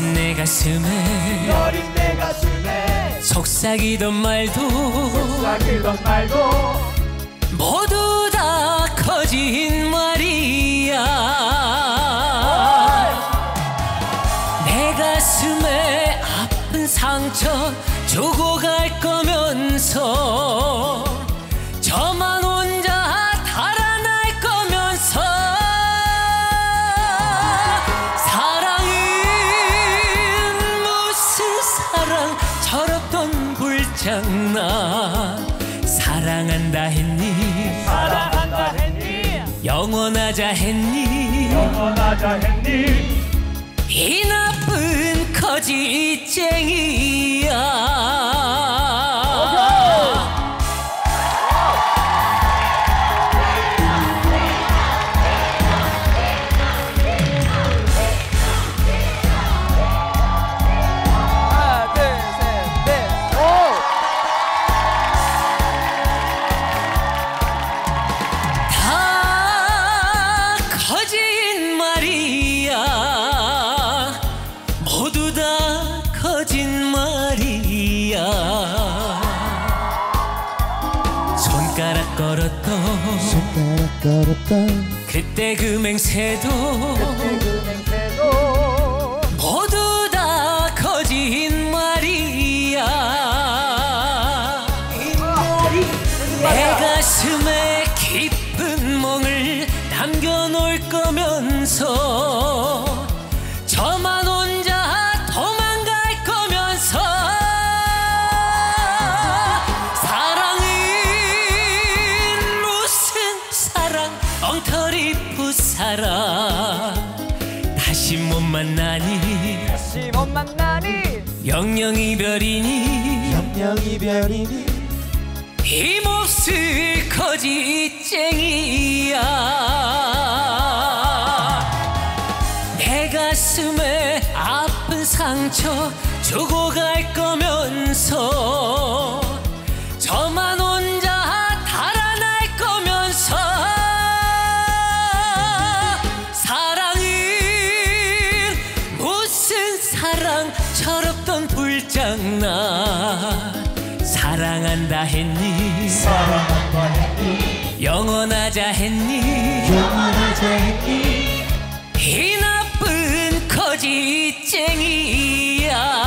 여린 내 가슴에 속삭이던 말도 모두 다 거짓말이야. 내 가슴에 아픈 상처 주고 갈 거면서 저만 혼자 달아날 거면서 사랑은 무슨 사랑 철없던 불장난. 사랑한다 했니 영원하자 했니 이 나쁜 거짓쟁이야. 모두 다 거짓말이야. 손가락 걸었던 그때 그 맹세도 모두 다 거짓말이야. 내 가슴에 깊은 멍을 남겨놓을 거면서 저만 혼자 도망갈 거면서 사랑은 무슨 사랑 엉터리 풋사랑. 다시 못 만나니 영영 이별이니 힘없을 거짓쟁이야. 내 가슴에 아픈 상처 주고 갈 거면서 저만 혼자 달아날 거면서 사랑은 무슨 사랑 철없던 불장난. 사랑한다 했니 영원하자 했니 이 나쁜 거짓쟁이야.